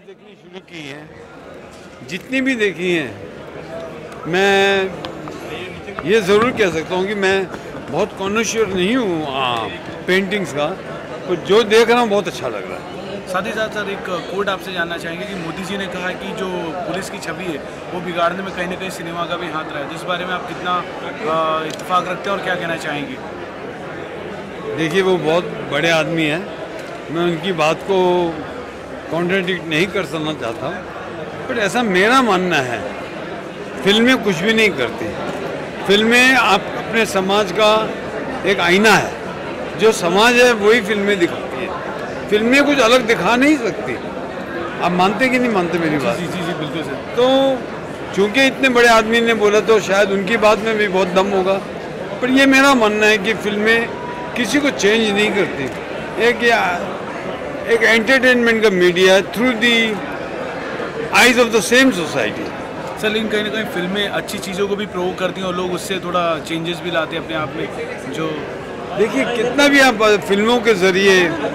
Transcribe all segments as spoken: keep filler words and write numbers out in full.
देखनी शुरू की हैं, जितनी भी देखी हैं, मैं ये ज़रूर कह सकता हूँ कि मैं बहुत कॉन्शियर नहीं हूँ पेंटिंग्स का, तो जो देख रहा हूँ बहुत अच्छा लग रहा है। साथ ही साथ सर एक कोट आपसे जानना चाहेंगे कि मोदी जी ने कहा कि जो पुलिस की छवि है वो बिगाड़ने में कहीं ना कहीं सिनेमा का भी हाथ रहा है, तो इस बारे में आप कितना इत्तेफाक रखते हैं और क्या कहना चाहेंगे? देखिए, वो बहुत बड़े आदमी हैं, मैं उनकी बात को कॉन्ट्रडिक्ट नहीं कर सकना चाहता, बट ऐसा मेरा मानना है, फिल्में कुछ भी नहीं करती। फिल्में आप अपने समाज का एक आईना है, जो समाज है वही फिल्में दिखाती है। फिल्में कुछ अलग दिखा नहीं सकती। आप मानते कि नहीं मानते मेरी बात? जी जी जी बिल्कुल सर। तो चूंकि इतने बड़े आदमी ने बोला तो शायद उनकी बात में भी बहुत दम होगा, पर ये मेरा मानना है कि फिल्में किसी को चेंज नहीं करती। एक या एक एंटरटेनमेंट का मीडिया है through the eyes of the same society. Sir लेकिन कहीं ना कहीं फिल्में अच्छी चीज़ों को भी प्रोवोक करती हैं और लोग उससे थोड़ा चेंजेस भी लाते हैं अपने आप में। जो देखिए, कितना भी आप फिल्मों के ज़रिए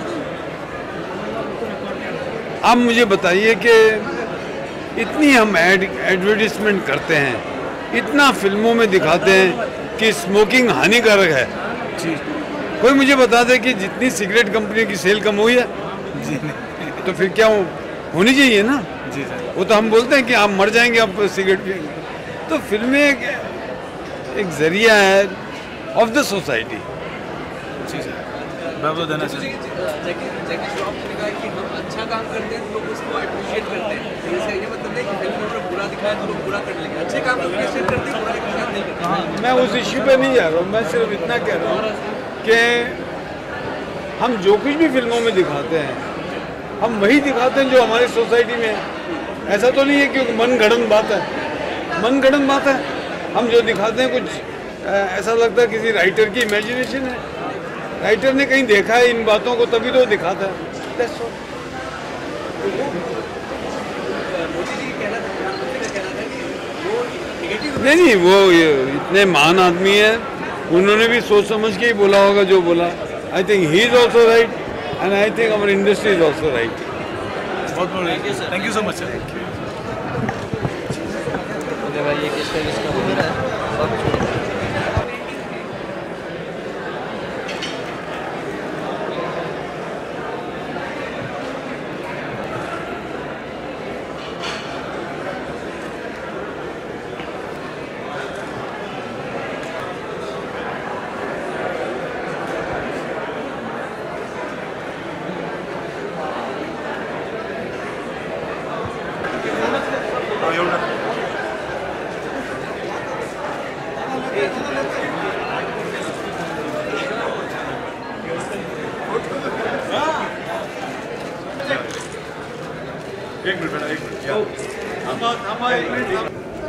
आप मुझे बताइए कि इतनी हम एड एडवर्टिजमेंट करते हैं, इतना फिल्मों में दिखाते हैं कि स्मोकिंग हानिकारक है। जी, कोई मुझे बता दे कि जितनी सिगरेट कंपनी की सेल कम हुई है, जी नहीं, तो फिर क्या हो, होनी चाहिए ना। जी सर। वो तो हम बोलते हैं कि आप मर जाएंगे आप सिगरेट पिएंगे। तो फिल्में एक, एक जरिया है ऑफ द सोसाइटी। जी सर, बहुत बहुत धन्यवाद सर। जैकी श्रॉफ ने कहा कि हम अच्छा काम करते हैं तो लोग उसको अप्रिशिएट करते हैं, इसका ये मतलब नहीं कि फिल्म में बुरा दिखाया तो लोग बुरा कर लेंगे। अच्छे काम को अप्रिशिएट करते हैं, बुरा काम नहीं करते। हाँ, मैं उस इश्यू पे नहीं जा रहा हूँ, मैं सिर्फ इतना कह रहा हूँ कि हम जो कुछ भी फिल्मों में दिखाते हैं, हम वही दिखाते हैं जो हमारी सोसाइटी में है। ऐसा तो नहीं है कि मन गढ़ंत बात है, मन गढ़ंत बात है। हम जो दिखाते हैं कुछ ऐसा लगता है किसी राइटर की इमेजिनेशन है, राइटर ने कहीं देखा है इन बातों को तभी तो दिखाता है। That's all. नहीं नहीं, वो इतने महान आदमी हैं, उन्होंने भी सोच समझ के ही बोला होगा जो बोला। I think he is also right and I think our industry is also right. बहुत बहुत thank you so much sir. भाई ये किसका किसका हो रहा है? एक मिनट बेटा, एक मिनट। थामा थामा एक मिनट।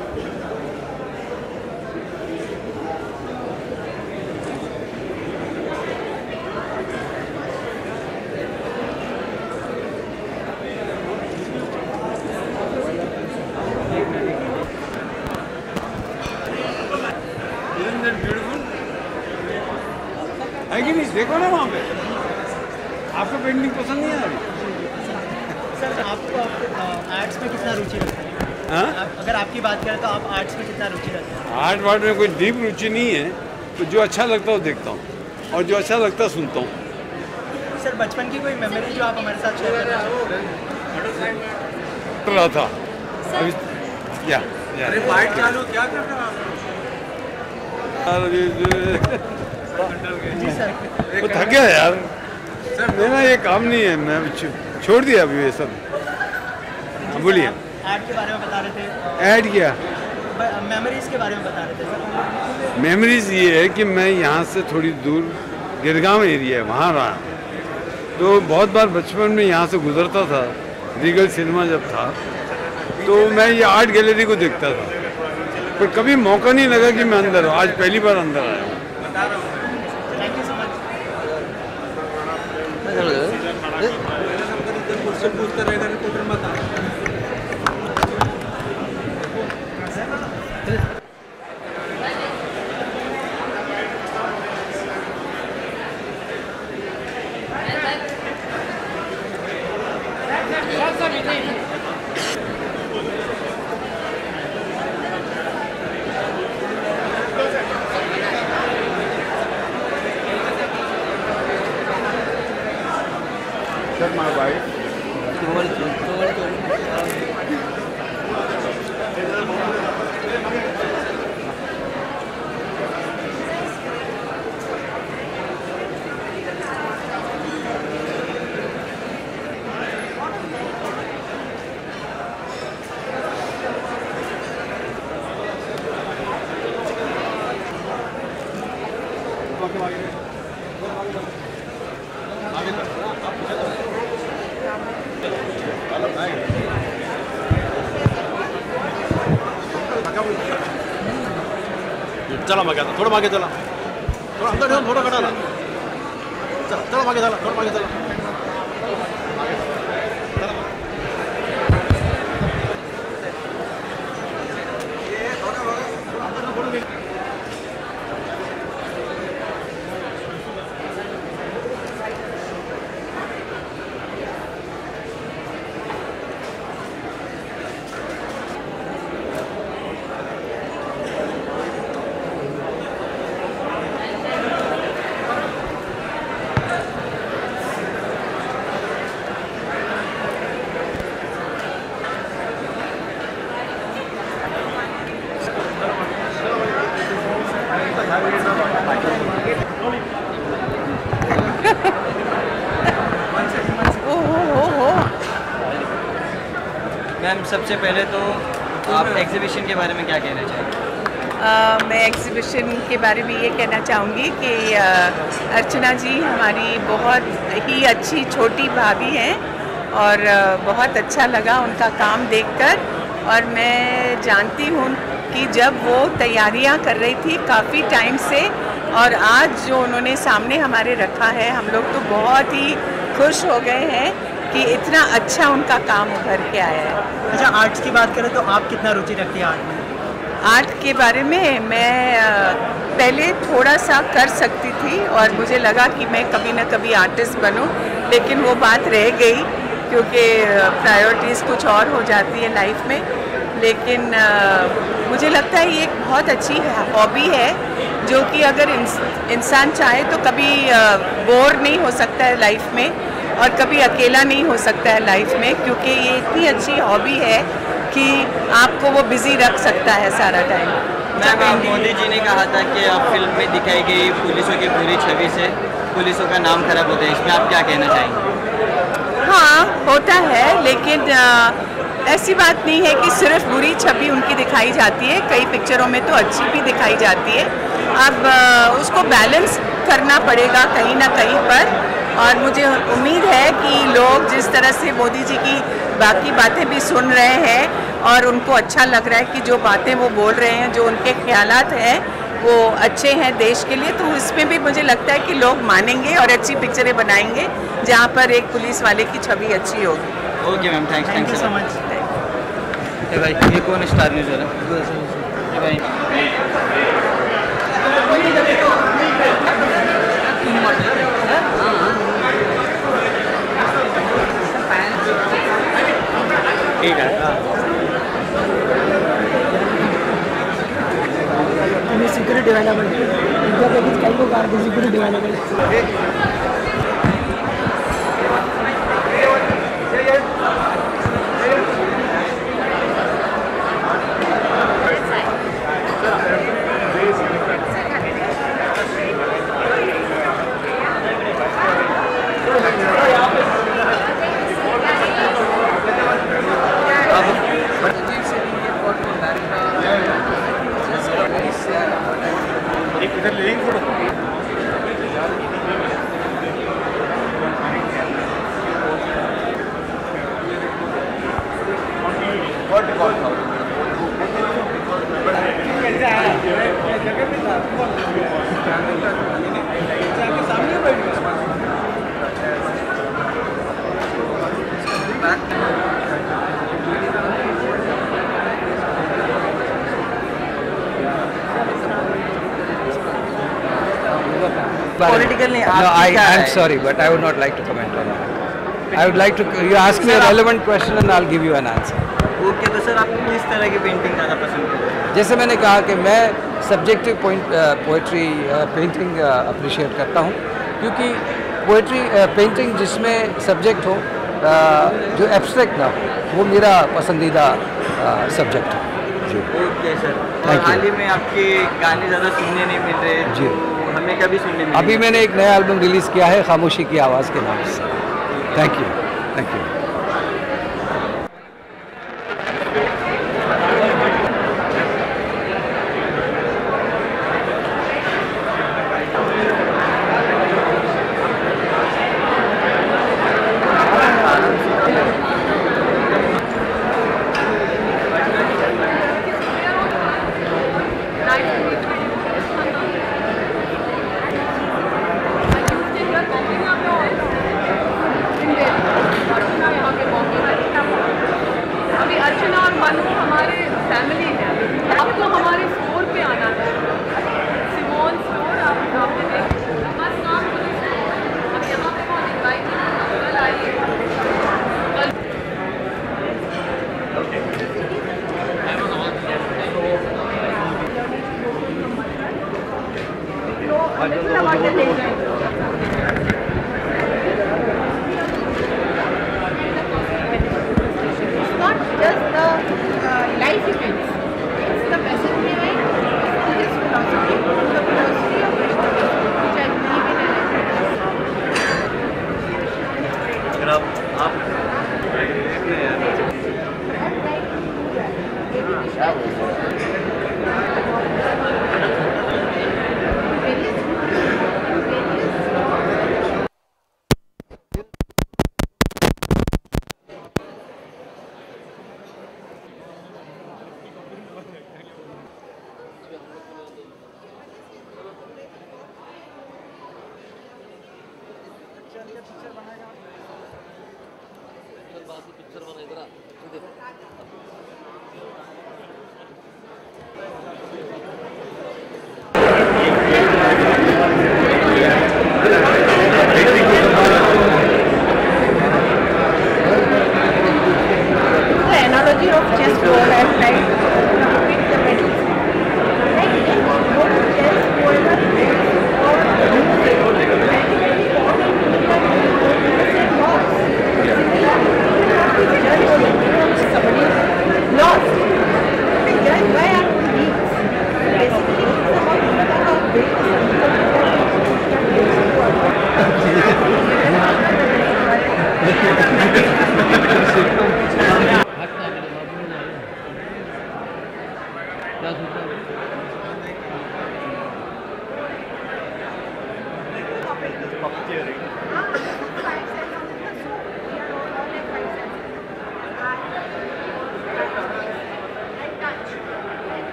है कि नहीं? देखो ना वहाँ पे, आपको पेंटिंग पसंद नहीं आ रही? सर आपको आर्ट्स में कितना रुचि रखते हैं? हाँ, आप, अगर आपकी बात करें तो आप आर्ट्स में कितना रुचि रखते हैं? आर्ट वार्ट में कोई डीप रुचि नहीं है, तो जो अच्छा लगता है वो देखता हूँ और जो अच्छा लगता है सुनता हूँ। सर बचपन की कोई मेमोरी जो आप हमारे साथ शेयर करना कर रहा था अभी क्या यार, अरे बाइट चालू क्या कर रहा है? जी सर। वो थक गया यार, मेरा ये काम नहीं है, मैं छोड़ दिया अभी ये सब। बोलिए। आर्ट के बारे में बता रहे थे, ऐड किया, मेमोरीज के बारे में बता रहे थे सर। मेमोरीज ये है कि मैं यहाँ से थोड़ी दूर गिरगांव एरिया है वहाँ रहा, तो बहुत बार बचपन में यहाँ से गुजरता था, रीगल सिनेमा जब था तो मैं ये आर्ट गैलरी को देखता था, पर कभी मौका नहीं लगा कि मैं अंदर हूँ। आज पहली बार अंदर आया हूँ। Thank you so much. मुझसे पूछता रहेगा तो फिर मत आ। That's everything. चला मागे आता थोडं मागे चला थोडं अंतर ठेवून थोडं काढा ना चला चला मागे चला थोडं मागे चला मैम सबसे पहले तो आप एग्जीबिशन के बारे में क्या कहना चाहेंगे? uh, मैं एग्जीबिशन के बारे में ये कहना चाहूँगी कि uh, अर्चना जी हमारी बहुत ही अच्छी छोटी भाभी हैं और uh, बहुत अच्छा लगा उनका काम देखकर। और मैं जानती हूँ कि जब वो तैयारियाँ कर रही थी काफ़ी टाइम से और आज जो उन्होंने सामने हमारे रखा है, हम लोग तो बहुत ही खुश हो गए हैं कि इतना अच्छा उनका काम उभर के आया है। अच्छा, आर्ट्स की बात करें तो आप कितना रुचि रखती हैं आर्ट में? आर्ट के बारे में मैं पहले थोड़ा सा कर सकती थी और मुझे लगा कि मैं कभी ना कभी आर्टिस्ट बनूं, लेकिन वो बात रह गई क्योंकि प्रायोरिटीज़ कुछ और हो जाती है लाइफ में। लेकिन मुझे लगता है ये एक बहुत अच्छी हॉबी है जो कि अगर इंसान चाहे तो कभी बोर नहीं हो सकता है लाइफ में और कभी अकेला नहीं हो सकता है लाइफ में, क्योंकि ये इतनी अच्छी हॉबी है कि आपको वो बिज़ी रख सकता है सारा टाइम। मैम मोदी जी ने कहा था कि अब फिल्म में दिखाई गई पुलिसों की बुरी छवि से पुलिसों का नाम खराब होता है, इसमें आप क्या कहना चाहेंगे? हाँ, होता है, लेकिन आ, ऐसी बात नहीं है कि सिर्फ बुरी छवि उनकी दिखाई जाती है, कई पिक्चरों में तो अच्छी भी दिखाई जाती है। अब आ, उसको बैलेंस करना पड़ेगा कहीं ना कहीं पर, और मुझे उम्मीद है कि लोग जिस तरह से मोदी जी की बाकी बातें भी सुन रहे हैं और उनको अच्छा लग रहा है कि जो बातें वो बोल रहे हैं, जो उनके ख्यालात हैं वो अच्छे हैं देश के लिए, तो इसमें भी मुझे लगता है कि लोग मानेंगे और अच्छी पिक्चरें बनाएंगे जहाँ पर एक पुलिस वाले की छवि अच्छी होगी। Okay ma'am, thanks thank you so much. भाई ये कौन स्टार न्यूज़ वाला भाई? ठीक है। सिक्योरिटी अवेलेबल इंडिया पैकेज कई लोग आर सिक्योरिटी अवेलेबल Political नहीं, No, I am sorry, but I would not like to comment on that. I would like to. You ask me a relevant question and I'll give you an answer. Okay, तो sir आप किस तरह की painting ज़्यादा पसंद करते हैं? जैसे मैंने कहा कि मैं subjective point poetry painting appreciate करता हूँ, क्योंकि पोइट्री पेंटिंग जिसमें सब्जेक्ट हो uh, जो एब्स्ट्रैक्ट ना हो, वो मेरा पसंदीदा सब्जेक्ट है जी। Okay sir. और Thank you. हाल ही में आपके गाने ज़्यादा सुनने नहीं मिल रहे जी। तो हमें कभी सुनने मिलेंगे? अभी मैंने एक नया एल्बम रिलीज़ किया है खामोशी की आवाज़ के नाम से। Thank you thank you. अभी अर्चना और मनु हमारे फैमिली है, अब तो हमारे स्टोर पे आना है, सिमोन स्टोर। आप आपने देखा बस नाम अब यहाँ पे बहुत इन्वाइट कल आइए कल। Not just the uh, life events, it's the message behind his philosophy, the philosophy of Krishna, which I believe in and I अगर आप आप the analogy of chessboard and like with the medals. Like if you go to chess, whoever wins or loses, practically all the same loss. Similarly, judge if somebody lost. The judge, why are you weak? Basically, it's about whether how big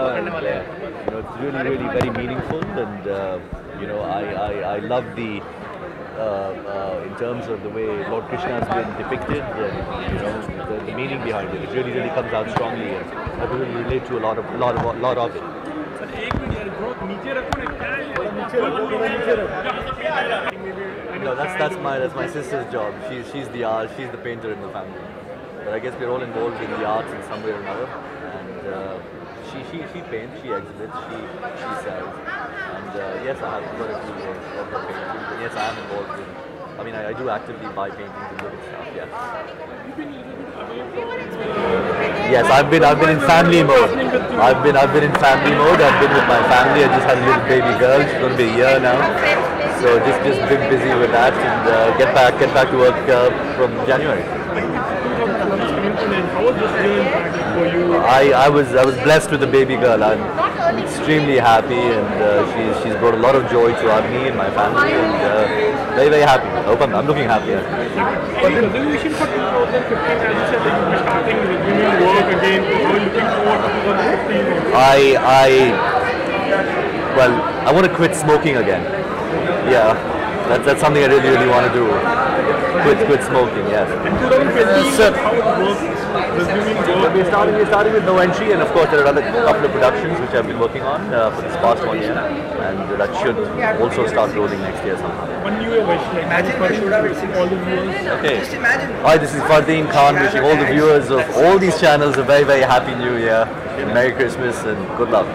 and, uh, you know, it's really, really very meaningful, and uh, you know, I, I, I love the uh, uh, in terms of the way Lord Krishna has been depicted, and you know, the, the meaning behind it. It really, really comes out strongly, and I can really relate to a lot of, lot of, lot of it. No, that's that's my that's my sister's job. She she's the art, she's the painter in the family. But I guess we're all involved in the arts in some way or another. And uh, she she she paints, she exhibits, she she sells. And uh, yes, I have quite a few of her paintings. And yes, I am involved in. I mean, I, I do actively buy paintings and look at stuff. Yes. Yes, I've been I've been in family mode. I've been I've been in family mode. I've been with my family. I just had a little baby girl. She's going to be a year now. So just just been busy with that, and uh, get back get back to work uh, from January. I I was I was blessed with a baby girl. I'm extremely happy, and uh, she's she's brought a lot of joy to our, me and my family, and uh, very very happy. I hope I'm, I'm looking happy. But the resolution for two thousand fifteen, as you said, that you were starting resuming work again. Are you looking forward to twenty fifteen? I I well I want to quit smoking again. Yeah, that's that's something I really really want to do. Quit quit smoking. Yes. In twenty fifteen, uh, how it works? Resuming work. We're starting we're starting with No Entry, and of course there are other couple of productions which I've been working on uh, for this past one year, and that should also start rolling next year sometime. One new year wish, like imagine all the viewers. Okay. Just imagine. Hi, this is Fardeen Khan wishing all the viewers of all these channels a very very happy New Year, Merry Christmas, and good luck.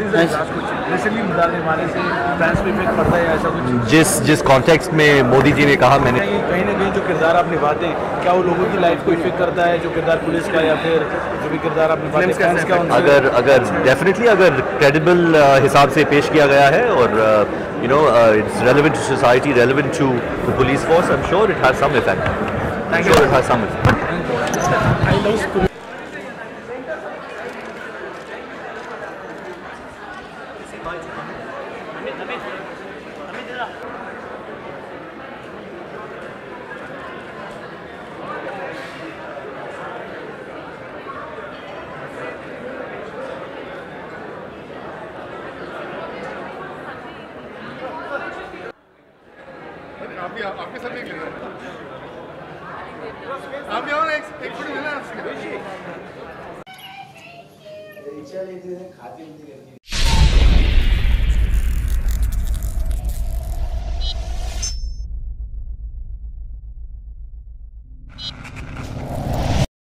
जिस जिस context में मोदी जी ने कहा, मैंने कहीं ना कहीं जो किरदार आप निभाते हैं, क्या वो लोगों की लाइफ को इफेक्ट करता है, जो किरदार पुलिस का या फिर जो भी किरदार आप निभाते हैं फैंस का? अगर अगर डेफिनेटली अगर क्रेडिबल हिसाब से पेश किया गया है और you know it's relevant to society, relevant to the police force, I am sure it has some effect. I am sure it has some effect. आपके साथ एक लेना आप भी आओ ना, एक एक फोटो लेना उसके।